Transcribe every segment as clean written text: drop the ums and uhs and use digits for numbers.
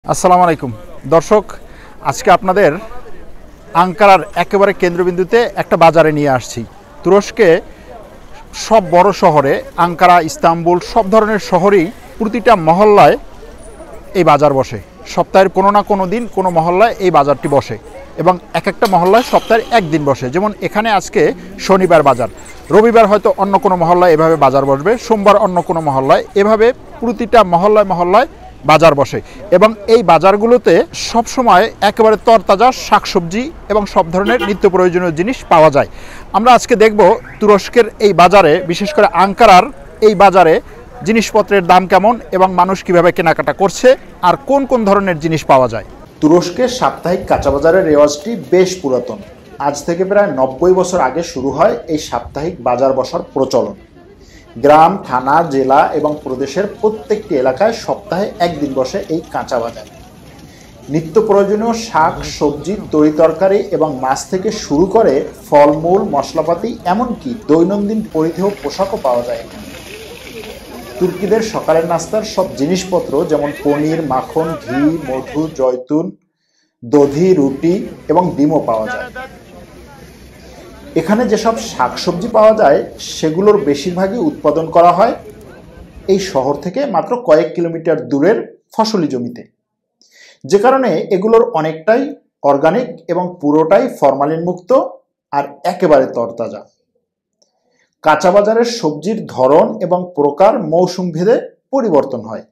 আসসালামু আলাইকুম দর্শক, আজকে আপনাদের আঙ্কারার একেবারে কেন্দ্রবিন্দুতে একটা বাজারে নিয়ে আসছি। তুরস্কে সব বড় শহরে, আঙ্কারা, ইস্তাম্বুল, সব ধরনের শহরেই প্রতিটা মহল্লায় এই বাজার বসে। সপ্তাহের কোনো না কোনো দিন কোনো মহল্লায় এই বাজারটি বসে এবং এক একটা মহল্লায় সপ্তাহের একদিন বসে। যেমন এখানে আজকে শনিবার বাজার, রবিবার হয়তো অন্য কোনো মহল্লায় এভাবে বাজার বসবে, সোমবার অন্য কোনো মহল্লায়, এভাবে প্রতিটা মহল্লায় মহল্লায় বাজার বসে। এবং এই বাজারগুলোতে সবসময় একেবারে তরতাজা শাকসবজি এবং সব ধরনের নিত্য প্রয়োজনীয় জিনিস পাওয়া যায়। আমরা আজকে দেখব তুরস্কের এই বাজারে, বিশেষ করে আঙ্কারার এই বাজারে জিনিসপত্রের দাম কেমন এবং মানুষ কিভাবে কেনাকাটা করছে আর কোন কোন ধরনের জিনিস পাওয়া যায়। তুরস্কের সাপ্তাহিক কাঁচা বাজারের রেওয়াজটি বেশ পুরাতন। আজ থেকে প্রায় 90 বছর আগে শুরু হয় এই সাপ্তাহিক বাজার বসার প্রচলন। গ্রাম, থানা, জেলা এবং প্রদেশের প্রত্যেকটি এলাকায় সপ্তাহে একদিন বসে এই কাঁচা বাজার। নিত্য প্রয়োজনীয় শাক, সবজি, তরিতরকারি এবং মাছ থেকে শুরু করে ফলমূল, মশলাপাতি, এমনকি দৈনন্দিন পরিধেয় পোশাকও পাওয়া যায় এখানে। তুর্কিদের সকালের নাস্তার সব জিনিসপত্র যেমন পনির, মাখন, ঘি, মধু, জয়তুন, দধি, রুটি এবং ডিমও পাওয়া যায়। এখানে যেসব শাকসবজি পাওয়া যায় সেগুলোর বেশিরভাগই উৎপাদন করা হয় এই শহর থেকে মাত্র কয়েক কিলোমিটার দূরের ফসলি জমিতে, যে কারণে এগুলোর অনেকটাই অর্গানিক এবং পুরোটাই ফরমালিন মুক্ত আর একেবারে তরতাজা। কাঁচা বাজারের সবজির ধরন এবং প্রকার মৌসুম ভেদে পরিবর্তন হয়।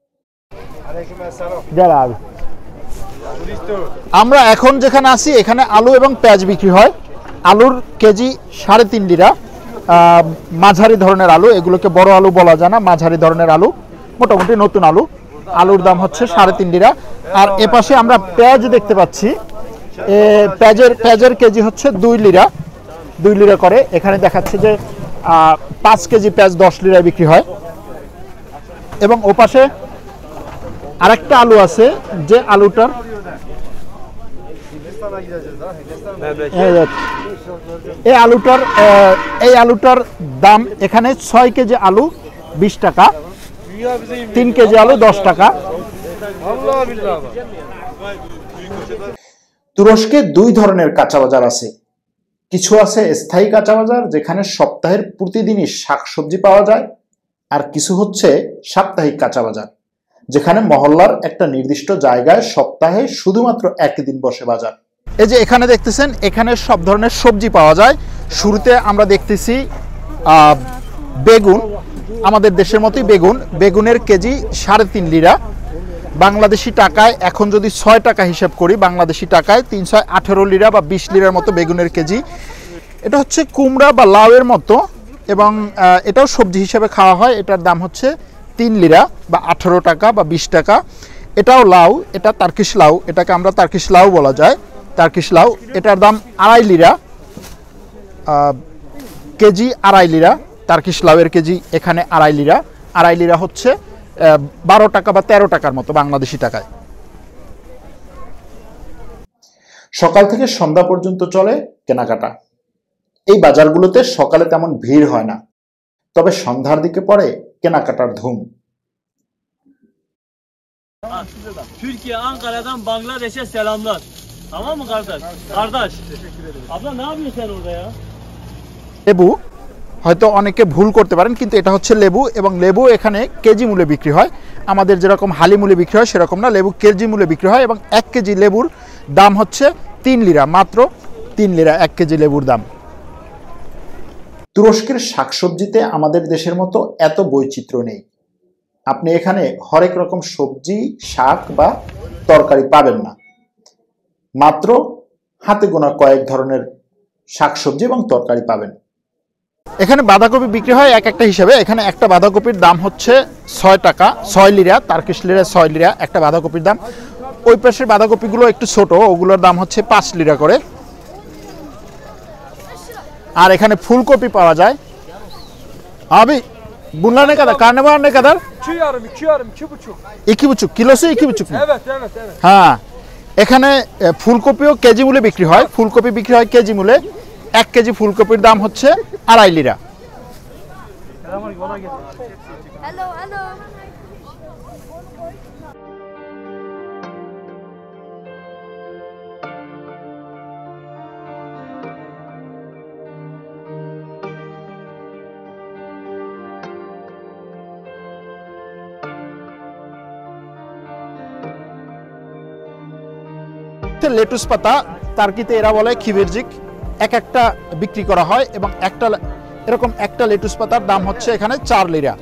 আমরা এখন যেখানে আছি এখানে আলু এবং পেঁয়াজ বিক্রি হয়। আলুর কেজি 3.5 লিরা, মাঝারি ধরনের আলু, এগুলোকে বড় আলু বলা যায় না, মাঝারি ধরনের আলু, মোটামুটি নতুন আলু। আলুর দাম হচ্ছে 3.5 লিরা। আর এপাশে আমরা পেঁয়াজ দেখতে পাচ্ছি, পেঁয়াজের কেজি হচ্ছে 2 লিরা করে। এখানে দেখাচ্ছে যে 5 কেজি পেঁয়াজ 10 লিরায় বিক্রি হয়। এবং ওপাশে আরেকটা আলু আছে, যে আলুটার এই আলুটার দাম এখানে 6 কেজি আলু 20 টাকা, 3 কেজি আলু 10 টাকা। তুরস্কে 2 ধরনের কাঁচা বাজার আছে। কিছু আছে স্থায়ী কাঁচা বাজার, যেখানে সপ্তাহের প্রতিদিনই শাকসবজি পাওয়া যায়, আর কিছু হচ্ছে সাপ্তাহিক কাঁচা বাজার, যেখানে মহল্লার একটা নির্দিষ্ট জায়গায় সপ্তাহে শুধুমাত্র একদিন বসে বাজার। এই যে এখানে দেখতেছেন, এখানে সব ধরনের সবজি পাওয়া যায়। শুরুতে আমরা দেখতেছি বেগুন, আমাদের দেশের মতোই বেগুনের কেজি 3.5 লিরা। বাংলাদেশি টাকায় এখন যদি 6 টাকা হিসাব করি, বাংলাদেশি টাকায় 318 লিরা বা 20 লিরার মতো বেগুনের কেজি। এটা হচ্ছে কুমড়া বা লাউয়ের মতো এবং এটাও সবজি হিসেবে খাওয়া হয়। এটার দাম হচ্ছে 3 লিরা বা 18 টাকা বা 20 টাকা। এটাও লাউ, এটা টার্কিশ লাউ, এটাকে আমরা টার্কিশ লাউ বলা যায়, টার্কিশ লাউ। এটার দাম 2.5 লিরা, কেজি 2.5 লিরা। টার্কিশ লাউয়ের কেজি এখানে 2.5 লিরা। 2.5 লিরা হচ্ছে 12 টাকা বা 13 টাকার মতো বাংলাদেশি টাকায়। সকাল থেকে সন্ধ্যা পর্যন্ত চলে কেনাকাটা। এই বাজারগুলোতে সকালে তেমন ভিড় হয় না, তবে সন্ধ্যার দিকে পড়ে কেনাকাটার ধুম। Türkiye Ankara'dan Bangladeş'e selamlar. Tamam mı kardeş? Kardeş. Abla ne yapıyorsun sen orada ya? লেবু, হয়তো অনেকে ভুল করতে পারেন, কিন্তু এটা হচ্ছে লেবু এবং লেবু এখানে কেজি মূল্যে বিক্রি হয়। আমাদের যেরকম হালি মূল্যে বিক্রি হয় সেরকম না, লেবু কেজি মূল্যে বিক্রি হয় এবং 1 কেজি লেবুর দাম হচ্ছে 3 লিরা, মাত্র 3 লিরা 1 কেজি লেবুর দাম। তুরস্কের শাকসবজিতে আমাদের দেশের মতো এত বৈচিত্র্য নেই। আপনি এখানে হরেক রকম সবজি, শাক বা তরকারি পাবেন না, মাত্র হাতে গোনা কয়েক ধরনের শাকসবজি এবং তরকারি পাবেন। এখানে বাঁধাকপি বিক্রি হয় এক একটা হিসাবে। এখানে একটা বাঁধাকপির দাম হচ্ছে 6 টাকা, 6 লিরা, টার্কিশ লিরা 6 লিরা একটা বাঁধাকপির দাম। ওই পাশের বাঁধাকপিগুলো একটু ছোট, ওগুলোর দাম হচ্ছে 5 লিরা করে। আর এখানে ফুলকপি পাওয়া যায়। abi bunlar ne kadar? Karnabahar ne kadar? 2 yarım, 2,5. 2,5 kilosu 2,5 mu? Evet. হ্যাঁ, এখানে ফুলকপিও কেজি মূল্যে বিক্রি হয়। ফুলকপি বিক্রি হয় কেজি মূল্যে। 1 কেজি ফুলকপির দাম হচ্ছে 2.5 লিরা। Hello. লেটুস পাতা, টার্কিতে এরা বলে খিবিরজিক, এক একটা বিক্রি করা হয় এবং এরকম একটা লেটুস পাতার দাম হচ্ছে এখানে 4 লিরা।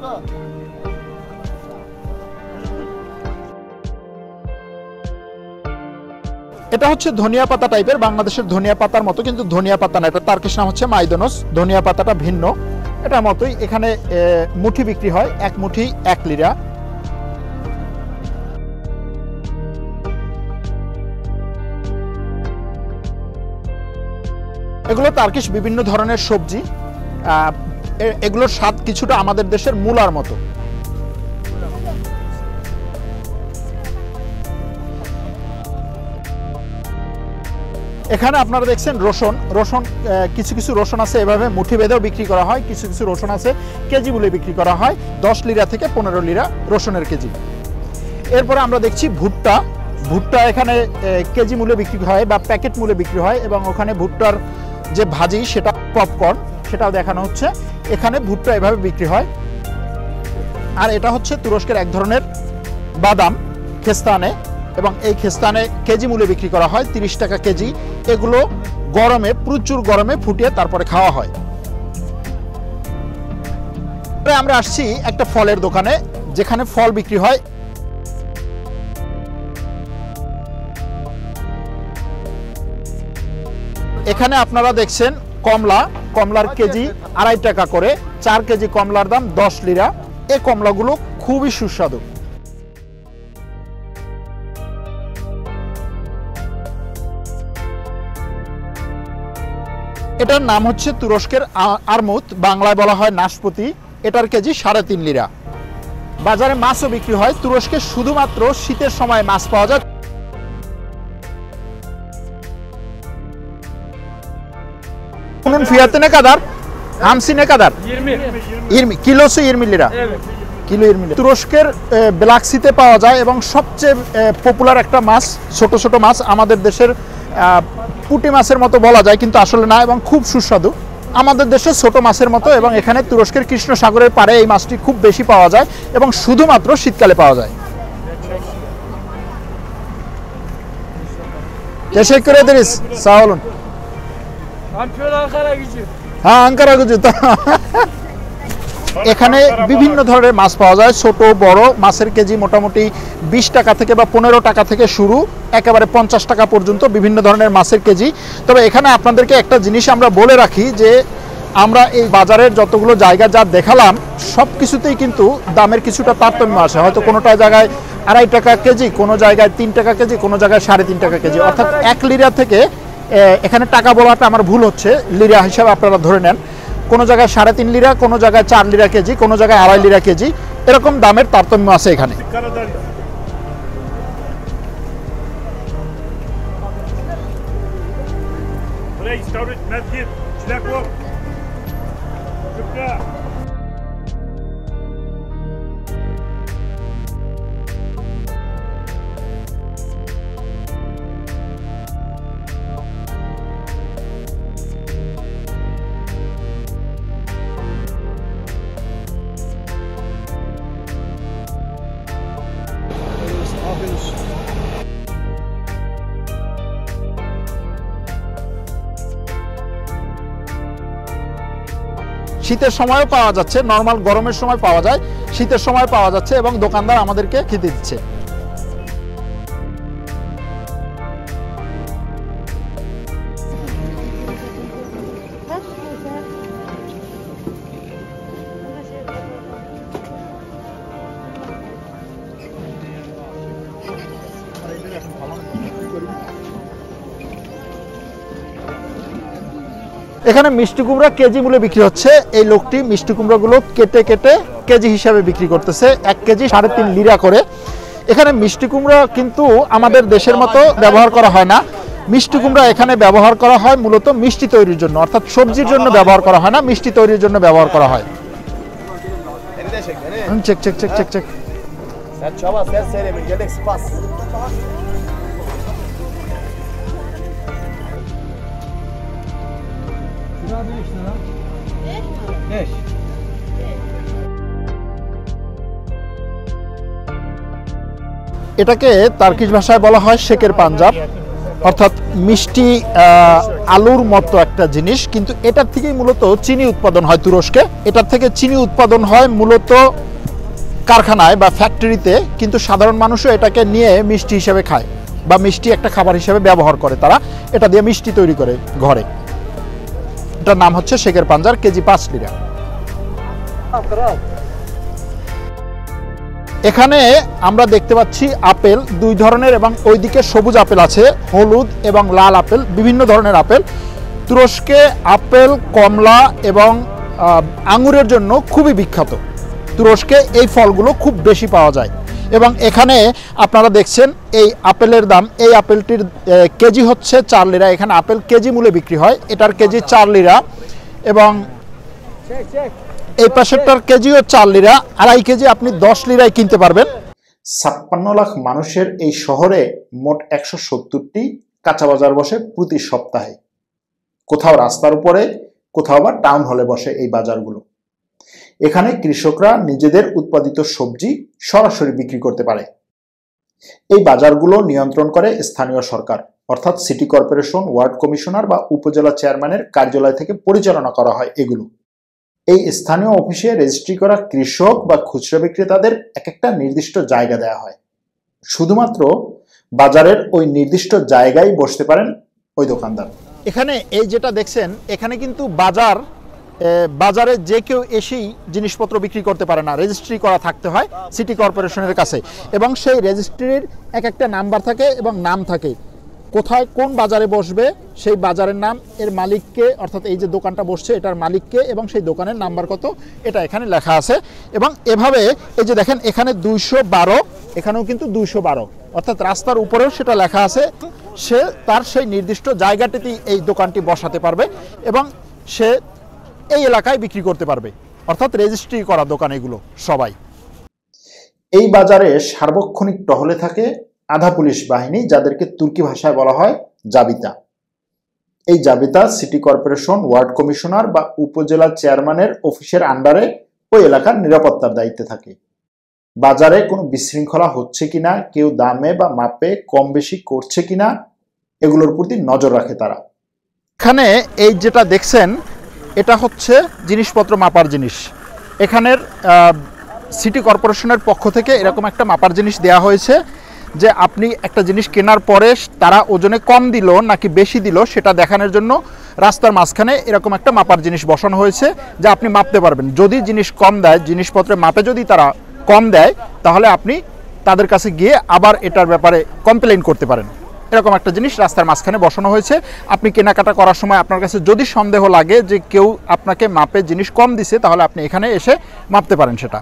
এটা হচ্ছে ধনিয়া পাতা টাইপের, বাংলাদেশের ধনিয়া পাতার মতো, কিন্তু ধনিয়া পাতা না, এটা টার্কিশ নাম হচ্ছে মাইদনোস। ধনিয়া পাতাটা ভিন্ন, এটার মতোই। এখানে মুঠি বিক্রি হয়, এক মুঠি 1 লিরা। এগুলো টার্কিশ বিভিন্ন ধরনের সবজি, এগুলোর স্বাদ কিছুটা আমাদের দেশের মূলার মতো। এখানে আপনারা দেখছেন রসুন। কিছু কিছু রসুন আছে এভাবে মুঠি বেঁধেও বিক্রি করা হয়, কিছু কিছু রসুন আছে কেজি মূল্যে বিক্রি করা হয়, 10 লিরা থেকে 15 লিরা রসুনের কেজি। এরপরে আমরা দেখছি ভুট্টা। ভুট্টা এখানে কেজি মূল্যে বিক্রি হয় বা প্যাকেট মূল্যে বিক্রি হয়, এবং ওখানে ভুট্টার যে ভাজি সেটা পপকর্ন, সেটাও দেখানো হচ্ছে। এখানে ভুট্টা এভাবে বিক্রি হয়। আর এটা হচ্ছে তুরস্কের এক ধরনের বাদাম, খেস্তানে, এবং এই খেস্তানে কেজি মূল্যে বিক্রি করা হয় 30 টাকা কেজি। এগুলো গরমে, প্রচুর গরমে ফুটিয়ে তারপরে খাওয়া হয়। আমরা আসছি একটা ফলের দোকানে, যেখানে ফল বিক্রি হয়। এখানে আপনারা দেখছেন কমলার কেজি 2.5 টাকা করে। 4 কেজি কমলার দাম 10 লিরা। এই কমলাগুলো খুবই সুস্বাদু। এটার নাম হচ্ছে তুরস্কের আরমুদ, বাংলায় বলা হয় নাশপাতি। এটার কেজি 3.5 লিরা। বাজারে মাছও বিক্রি হয়। তুরস্কে শুধুমাত্র শীতের সময় মাছ পাওয়া যায়। Bunun fiyatı ne kadar? Hamsi ne kadar? 20 kilosu 20 lira. Evet. Kilo 20 lira. তুরস্কের ব্ল্যাক সিতে পাওয়া যায় এবং সবচেয়ে পপুলার একটা মাছ, ছোট ছোট মাছ, আমাদের দেশের পুঁটি মাছের মতো বলা যায়, কিন্তু আসলে না, এবং খুব সুস্বাদু। আমাদের দেশে ছোট মাছের মতো, এবং এখানে তুরস্কের কৃষ্ণ সাগরের পাড়ে এই মাছটি খুব বেশি পাওয়া যায় এবং শুধুমাত্র শীতকালে পাওয়া যায়। Teşekkür ederiz. Sağ olun. Şampiyon Ankara Gücü. হ্যাঁ, আঙ্কারা গুজু। এখানে বিভিন্ন ধরনের মাছ পাওয়া যায়, ছোট বড়। মাছের কেজি মোটামুটি 20 টাকা থেকে বা 15 টাকা থেকে শুরু, একেবারে 50 টাকা পর্যন্ত বিভিন্ন ধরনের মাছের কেজি। তবে এখানে আপনাদেরকে একটা জিনিস আমরা বলে রাখি, যে আমরা এই বাজারের যতগুলো জায়গা যা দেখালাম, সব কিছুতেই কিন্তু দামের কিছুটা তারতম্য আসে। হয়তো কোনোটা জায়গায় 2.5 টাকা কেজি, কোনো জায়গায় 3 টাকা কেজি, কোনো জায়গায় 3.5 টাকা কেজি। অর্থাৎ 1 লিরা থেকে, এখানে টাকা বলাটা আমার ভুল হচ্ছে, লিরা হিসাবে আপনারা ধরে নেন। কোনো জায়গায় 3.5 লিরা, কোনো জায়গায় 4 লিরা কেজি, কোনো জায়গায় 2.5 লিরা কেজি, এরকম দামের তারতম্য আছে এখানে। শীতের সময়ও পাওয়া যাচ্ছে, নর্মাল গরমের সময় পাওয়া যায়, শীতের সময় পাওয়া যাচ্ছে, এবং দোকানদার আমাদেরকে খেতে দিচ্ছে। এখানে মিষ্টি কুমড়া কেজি মূল্যে বিক্রি হচ্ছে। এই লোকটি মিষ্টি কুমড়াগুলো কেটে কেটে কেজি হিসাবে বিক্রি করতেছে, 1 কেজি 3.5 লিরা করে। এখানে মিষ্টি কুমড়া কিন্তু আমাদের দেশের মতো ব্যবহার করা হয় না। মিষ্টি কুমড়া এখানে ব্যবহার করা হয় মূলত মিষ্টি তৈরির জন্য, অর্থাৎ সবজির জন্য ব্যবহার করা হয় না, মিষ্টি তৈরির জন্য ব্যবহার করা হয়। Check check check check check. এটাকে টার্কিশ ভাষায় বলা হয় শেকের পাঞ্জাব। অর্থাৎ মিষ্টি আলুর মতো একটা জিনিস, কিন্তু এটার থেকেই মূলত চিনি উৎপাদন হয় তুরস্কে। এটার থেকে চিনি উৎপাদন হয় মূলত কারখানায় বা ফ্যাক্টরিতে, কিন্তু সাধারণ মানুষও এটাকে নিয়ে মিষ্টি হিসেবে খায় বা মিষ্টি একটা খাবার হিসেবে ব্যবহার করে। তারা এটা দিয়ে মিষ্টি তৈরি করে ঘরে। এটার নাম হচ্ছে শেকের পাঞ্জার, কেজি 5 লিরা। এখানে আমরা দেখতে পাচ্ছি আপেল 2 ধরনের, এবং ওইদিকে সবুজ আপেল আছে, হলুদ এবং লাল আপেল, বিভিন্ন ধরনের আপেল। তুরস্কে আপেল, কমলা এবং আঙুরের জন্য খুবই বিখ্যাত। তুরস্কে এই ফলগুলো খুব বেশি পাওয়া যায়। এবং এখানে আপনারা দেখছেন এই আপেলের দাম, এই আপেলটির কেজি হচ্ছে 4 লিরা। এখানে আপেল কেজি মূল্যে বিক্রি হয়, এটার কেজি 4 লিরা। এবং এই পাশেরটার কেজিও 4 লিরা, 2.5 কেজি আপনি 10 লিরায় কিনতে পারবেন। 56 লাখ মানুষের এই শহরে মোট 170টি কাঁচা বাজার বসে প্রতি সপ্তাহে। কোথাও রাস্তার উপরে, কোথাও বা টাউন হলে বসে এই বাজারগুলো। এখানে কৃষকরা নিজেদের উৎপাদিত সবজি সরাসরি বিক্রি করতে পারে। এই বাজারগুলো নিয়ন্ত্রণ করে স্থানীয় সরকার, অর্থাৎ সিটি কর্পোরেশন, ওয়ার্ড কমিশনার বা উপজেলা চেয়ারম্যানের কার্যালয় থেকে পরিচালনা করা হয় এগুলো। এই স্থানীয় অফিসে রেজিস্ট্রি করা কৃষক বা খুচরা বিক্রেতাদের এক একটা নির্দিষ্ট জায়গা দেওয়া হয়। শুধুমাত্র বাজারের ওই নির্দিষ্ট জায়গায় বসতে পারেন ওই দোকানদার। এখানে এই যেটা দেখছেন, এখানে কিন্তু বাজারে যে কেউ এসেই জিনিসপত্র বিক্রি করতে পারে না, রেজিস্ট্রি করা থাকতে হয় সিটি কর্পোরেশনের কাছে। এবং সেই রেজিস্ট্রির এক একটা নাম্বার থাকে এবং নাম থাকে, কোথায় কোন বাজারে বসবে সেই বাজারের নাম, এর মালিককে, অর্থাৎ এই যে দোকানটা বসছে এটার মালিককে এবং সেই দোকানের নাম্বার কত, এটা এখানে লেখা আছে। এবং এভাবে এই যে দেখেন এখানে 212, এখানেও কিন্তু 212, অর্থাৎ রাস্তার উপরেও সেটা লেখা আছে। সে তার সেই নির্দিষ্ট জায়গাটিতেই এই দোকানটি বসাতে পারবে এবং সে এই এলাকায় বিক্রি করতে পারবে, অর্থাৎ রেজিস্ট্রি করা দোকান এগুলো সবাই। এই বাজারে সার্বক্ষণিক টহলে থাকে আধা পুলিশ বাহিনী, যাদেরকে তুর্কি ভাষায় বলা হয় জাবিতা। এই জাবিতা সিটি কর্পোরেশন, ওয়ার্ড কমিশনার বা উপজেলা চেয়ারম্যানের অফিসের আন্ডারে ওই এলাকার নিরাপত্তার দায়িত্বে থাকে। বাজারে কোনো বিশৃঙ্খলা হচ্ছে কিনা, কেউ দামে বা মাপে কম বেশি করছে কিনা, এগুলোর প্রতি নজর রাখে তারা। এখানে এই যেটা দেখছেন এটা হচ্ছে জিনিসপত্র মাপার জিনিস। এখানের সিটি কর্পোরেশনের পক্ষ থেকে এরকম একটা মাপার জিনিস দেয়া হয়েছে, যে আপনি একটা জিনিস কেনার পরে তারা ওজনে কম দিল নাকি বেশি দিল সেটা দেখানোর জন্য রাস্তার মাঝখানে এরকম একটা মাপার জিনিস বসানো হয়েছে, যে আপনি মাপতে পারবেন। যদি জিনিস কম দেয়, জিনিসপত্রের মাপে যদি তারা কম দেয়, তাহলে আপনি তাদের কাছে গিয়ে আবার এটার ব্যাপারে কমপ্লেইন করতে পারেন। এরকম একটা জিনিস রাস্তার মাঝখানে বসানো হয়েছে। আপনি কেনাকাটা করার সময় আপনার কাছে যদি সন্দেহ লাগে যে কেউ আপনাকে মাপে জিনিস কম দিছে, তাহলে আপনি এখানে এসে মাপতে পারেন সেটা।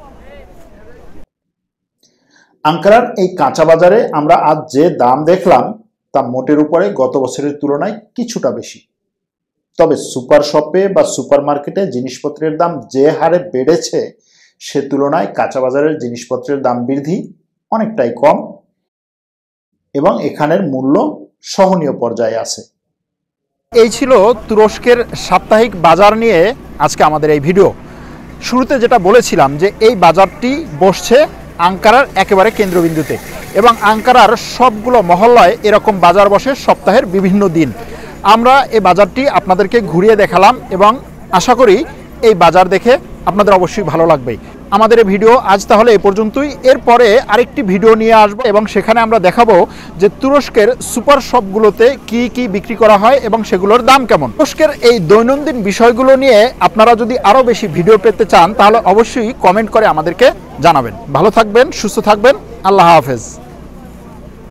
আঙ্কারার এই কাঁচা বাজারে আমরা আজ যে দাম দেখলাম তা মোটের উপরে গত বছরের তুলনায় কিছুটা বেশি। তবে সুপার শপে বা সুপার মার্কেটে জিনিসপত্রের দাম যে হারে বেড়েছে, সে তুলনায় কাঁচা বাজারের জিনিসপত্রের দাম বৃদ্ধি অনেকটাই কম এবং এখানের মূল্য সহনীয় পর্যায়ে আছে। এই ছিল তুরস্কের সাপ্তাহিক বাজার নিয়ে আজকে আমাদের এই ভিডিও। শুরুতে যেটা বলেছিলাম যে এই বাজারটি বসছে আঙ্কারার একেবারে কেন্দ্রবিন্দুতে, এবং আঙ্কারার সবগুলো মহল্লায় এরকম বাজার বসে সপ্তাহের বিভিন্ন দিন। আমরা এই বাজারটি আপনাদেরকে ঘুরিয়ে দেখালাম এবং আশা করি এই বাজার দেখে আপনাদের অবশ্যই ভালো লাগবে। আমাদের এই ভিডিও আজ তাহলে এই পর্যন্তই। এরপরে আরেকটি ভিডিও নিয়ে আসবো এবং সেখানে আমরা দেখাবো যে তুরস্কের সুপার শপগুলোতে কি কি বিক্রি করা হয় এবং সেগুলোর দাম কেমন। তুরস্কের এই দৈনন্দিন বিষয়গুলো নিয়ে আপনারা যদি আরও বেশি ভিডিও পেতে চান, তাহলে অবশ্যই কমেন্ট করে আমাদেরকে জানাবেন। ভালো থাকবেন, সুস্থ থাকবেন, আল্লাহ হাফেজ।